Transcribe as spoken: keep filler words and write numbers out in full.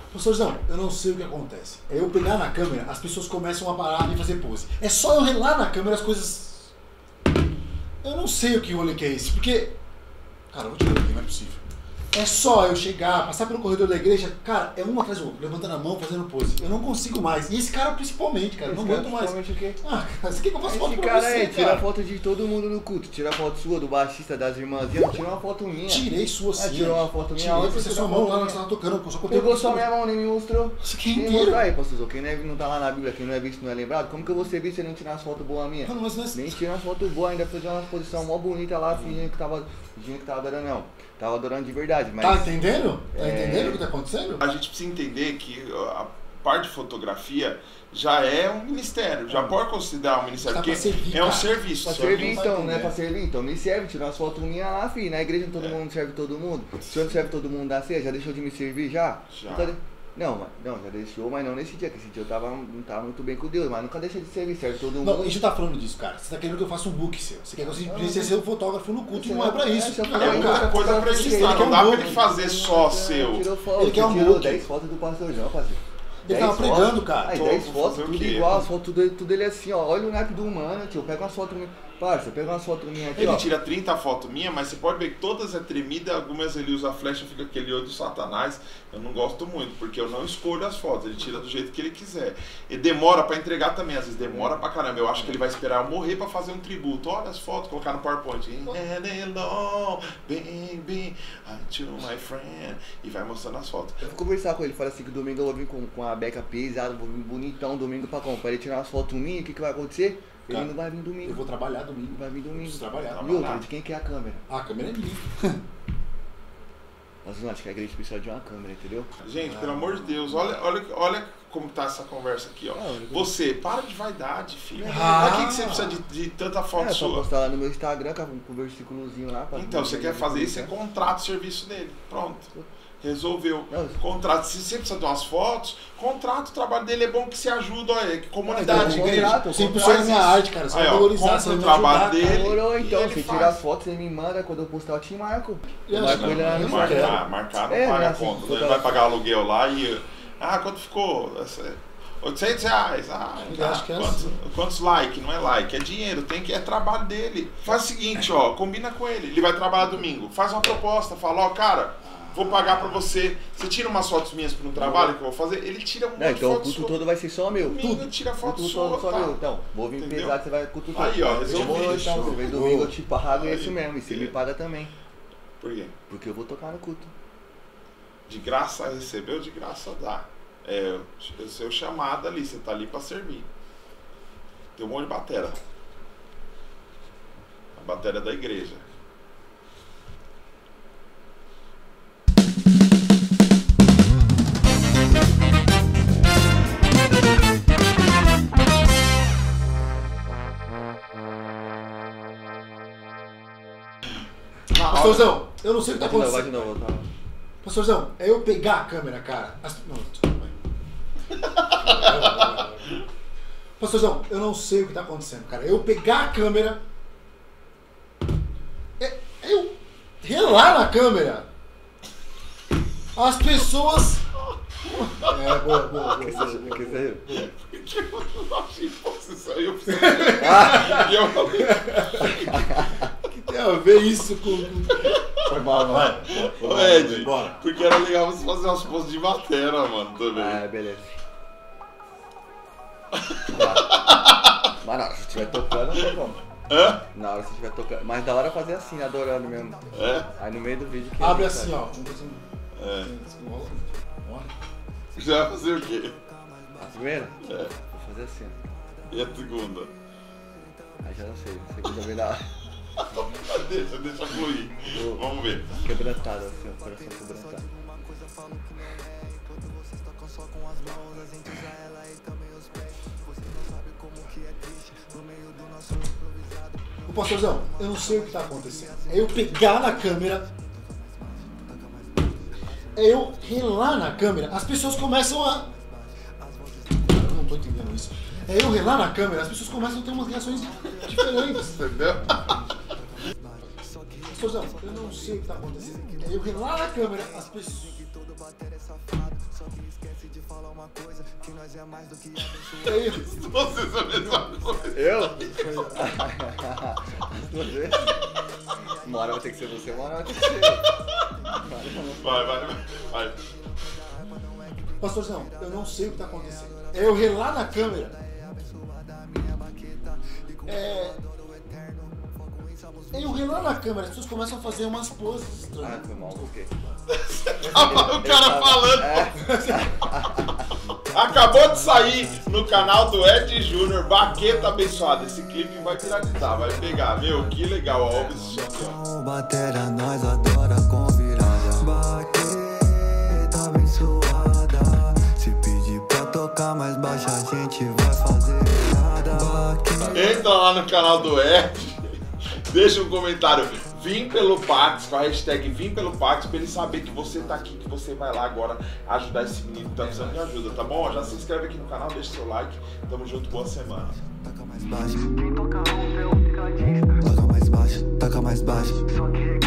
Pastorzão, eu não sei o que acontece. É eu pegar na câmera, as pessoas começam a parar e fazer pose. É só eu relar na câmera as coisas... Eu não sei o que rolê que é esse, porque... Cara, eu vou te dizer aqui, não é possível. É só eu chegar, passar pelo corredor da igreja, cara, é um atrás do outro, levantando a mão, fazendo pose. Eu não consigo mais. E esse cara principalmente, cara, eu não aguento mais. O quê? Ah, cara, você quer que eu faça Esse foto pra cara você, é, cara? tira foto de todo mundo no culto, tira foto sua, do baixista, das irmãzinhas, tira uma foto minha. Tirei sua sim. Ah, tirou uma foto minha. Tirei, Onde você você sua tirou mão a foto lá na minha? que você tava tocando, só que eu Pegou só minha mão, nem me mostrou. Isso aqui é Nem inteiro. mostrar aí, pastorzão, quem não, é, não tá lá na Bíblia, quem não é visto não é lembrado, como que eu vou ser visto se eu não tirar umas fotos boas minhas? Mano, mas não é... Nem tirar umas fotos boas, ainda fazer uma posição mó bonita lá, fingindo que tava, fingindo que tava adorando, não. Tava adorando de verdade, mas... Tá entendendo? Tá É... entendendo o que tá acontecendo? A gente precisa entender que a parte de fotografia já é um ministério, já pode considerar um ministério, Tá porque pra servir, é um cara. serviço. Pra só servir que- então, né? Pra servir, então me serve, tirar umas fotos minhas lá, filho. Na igreja todo É. mundo serve todo mundo. Se eu não serve todo mundo da ceia, já deixou de me servir já? Já. Nunca de- Não, mas, não, já deixou, mas não nesse dia, que esse dia eu tava, não tava muito bem com Deus, mas nunca deixa de servir, serve todo mundo. Não, a gente tá falando disso, cara. Você tá querendo que eu faça um book seu. Você quer que eu simplesmente ser o fotógrafo no culto e não é pra isso. Esse é o Não, É muita cara. coisa pra Ele registrar, quer não um dá pra book. ele fazer só seu. Tirou foto, Ele quer um tirou book. dez fotos do pastorzão, parceiro. Ele dez tava fotos. pregando, cara. Aí Tô, dez vou fotos, fazer o tudo quê? igual, as fotos, tudo, tudo ele assim, ó. Olha o naipe do humano, tio. Pega umas fotos minhas. Parça, pega umas fotos minhas aqui, Ele ó. tira trinta fotos minhas, mas você pode ver que todas é tremida, algumas ele usa a flecha, fica aquele olho do satanás. Eu não gosto muito, porque eu não escolho as fotos, ele tira do jeito que ele quiser. E demora pra entregar também, às vezes demora pra caramba. Eu acho que ele vai esperar eu morrer pra fazer um tributo. Olha as fotos, colocar no PowerPoint. And along, baby, unto my friend. E vai mostrando as fotos. Eu vou conversar com ele, fala assim que domingo eu vou vir com, com a beca pesada, vou vir bonitão domingo pra comprar. Ele tirar umas fotos minhas, o que, que vai acontecer? Ele Cara, não vai vir domingo. Eu vou trabalhar domingo. Não vai vir domingo. Preciso trabalhar. E outra, de quem que é a câmera? Ah, a câmera é minha. Nós não acho que a igreja precisa de uma câmera, entendeu? Gente, pelo amor de Deus, olha, olha, olha como tá essa conversa aqui, ó. Você, para de vaidade, filho. Ah. Pra que, que você precisa de, de tanta foto É, só sua? postar lá no meu Instagram com com o versículozinho lá. pra- Então, você quer fazer isso, você contrata o serviço dele. Pronto. Resolveu. Não. Contrato. Se você precisa de umas fotos, contrata o trabalho dele. É bom que se ajuda, olha, que Ah, comunidade, então, igreja. contrato, cem por cento Faz da minha isso. arte, cara. Você Aí, vai ó, valorizar, compra você vai o me trabalho ajudar, dele. Demorou, e então, ele você faz. tira as fotos, você me manda, quando eu postar eu te marco. Eu Eu acho marco que ele lá eu no não Instagram. quero. Marcar, marcar não É, paga assim, conta. Ele toda- vai pagar aluguel lá e... Ah, quanto ficou? Essa- oitocentos reais. Ah, Eu tá. acho que é quantos, assim. quantos like? Não é like, é dinheiro. Tem que, é trabalho dele. Faz o seguinte, ó, combina com ele. Ele vai trabalhar domingo. Faz uma proposta. Fala, ó, cara, vou pagar pra você. Você tira umas fotos minhas pra um trabalho que eu vou fazer? Ele tira um monte Não, de então o foto culto sua. todo vai ser só meu. Domingo Tudo. tira foto Culto sua, todo só tá? meu. Então, vou vir Entendeu? pesado, você vai culto todo. Aí, ó, resolvi, Demorou, então, show. você vem domingo, eu te pago e é Aí. isso mesmo. E você me paga também. Por quê? Porque eu vou tocar no culto. De graça recebeu, de graça dá. É o seu chamado ali, você tá ali pra servir. Tem um monte de batera. A batera da igreja. Pastorzão, eu não sei o que tá Vai de novo, vai de acontecendo. novo. Tá. Pastorzão, é eu pegar a câmera, cara. As... Não, desculpa. Pastorzão, eu não sei o que tá acontecendo, cara. É eu pegar a câmera. É, é eu relar na câmera. As pessoas. É, boa, boa, boa. Que você- que você- Eu não achei que fosse isso aí, eu preciso. E eu falei, Que tem a ver isso com. Foi mal, vai. ô Ed, Bora. porque era legal você fazer umas poses de batera, mano, também. Ah, beleza. Tá. Mas na hora que você estiver tocando, não tem como. Hã? Na hora que você estiver tocando. Mas da hora fazer assim, adorando mesmo. É? Aí no meio do vídeo que. Abre ele assim, faz. ó. Vamos fazer um- É. Ó. Você vai fazer o quê? A primeira? É. Vou fazer assim. E a segunda? Aí já não sei. A segunda vem da Deixa, deixa fluir. Vamos ver. quebrantada, assim, o coração quebrantado. Ô pastorzão, eu não sei o que tá acontecendo. É eu pegar na câmera. É eu relar na câmera. As pessoas começam a. Eu não tô entendendo isso. É eu relar na câmera, as pessoas começam a ter umas reações diferentes. Entendeu? Pastorzão, eu não sei o que tá acontecendo. É eu relar na câmera, as pessoas. É isso. Vocês a mesma coisa. Eu? Você? Uma hora vai ter que ser você, uma hora vai ter que ser eu. Vai, vai, vai. vai. Pastorzão, eu não sei o que tá acontecendo. É eu relar na câmera. É. Eu relar na câmera, as pessoas começam a fazer umas poses Ah, estranhas. foi mal, por quê? O cara falando. Acabou de sair no canal do Ed Júnior, Baqueta Abençoada. Esse clipe vai viralizar, vai pegar. Meu, que legal, ó. Com bateria nós adora com virada. Baqueta abençoada. Se pedir pra tocar mais baixo a gente vai fazer nada. Entra lá no canal do Ed, deixa um comentário. Vim pelo Pax, com a hashtag Vim pelo Pax, pra ele saber que você tá aqui, que você vai lá agora ajudar esse menino que tá precisando de ajuda, tá bom? Já se inscreve aqui no canal, deixa seu like. Tamo junto, boa semana. Taca mais baixo. Quem toca um, vê um picadinho. Toca mais baixo, taca mais baixo. Só que